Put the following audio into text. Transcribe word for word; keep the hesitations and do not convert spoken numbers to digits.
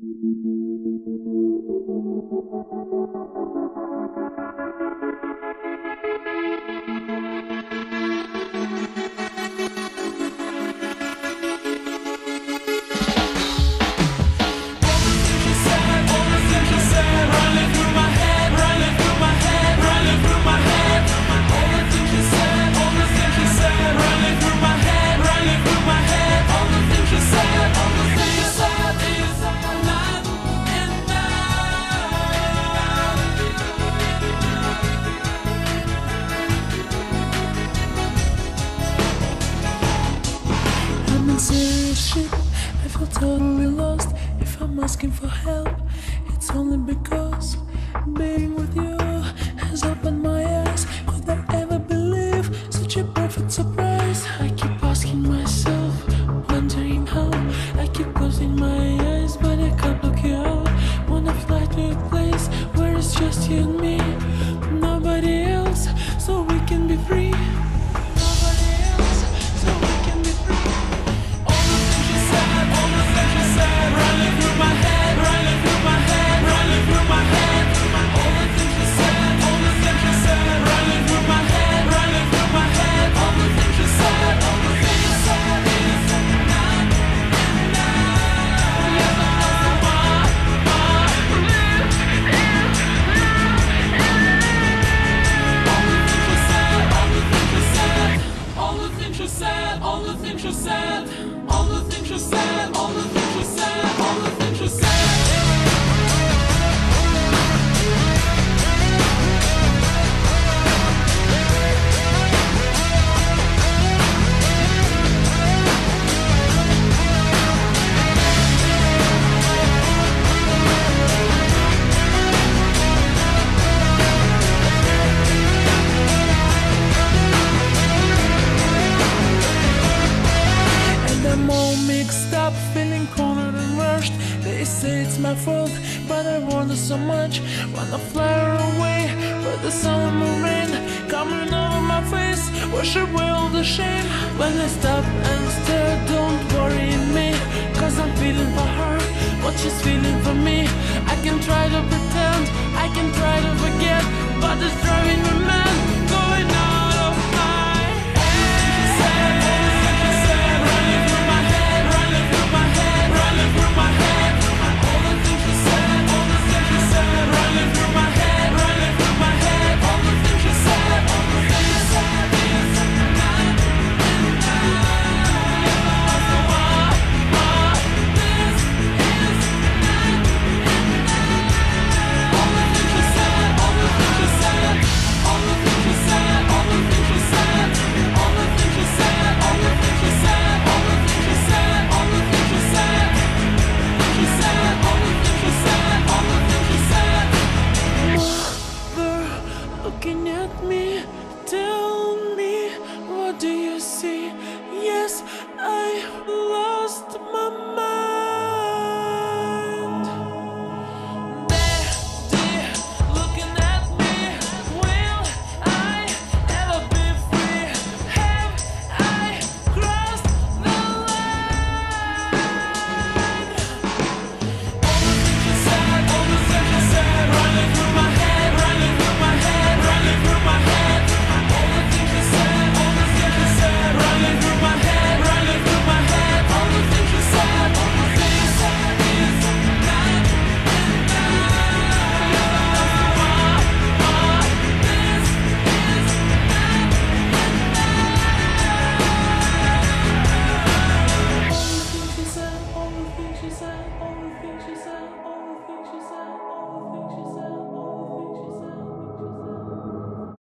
I feel totally lost. If I'm asking for help, it's only because being with you has opened my eyes. Could I ever believe such a perfect surprise? I keep asking myself, wondering how. I keep closing my eyes, but I can't block you out. Wanna fly to a place where it's just you and me, nobody else, so we can be free. Feeling cornered and rushed. They say it's my fault, but I wonder so much. Wanna fly away, but the sun and rain coming over my face, wash away all the shame. When I stop and stare, don't worry me, cause I'm feeling for her what she's feeling for me. I can try to pretend, I can try to forget, but it's driving me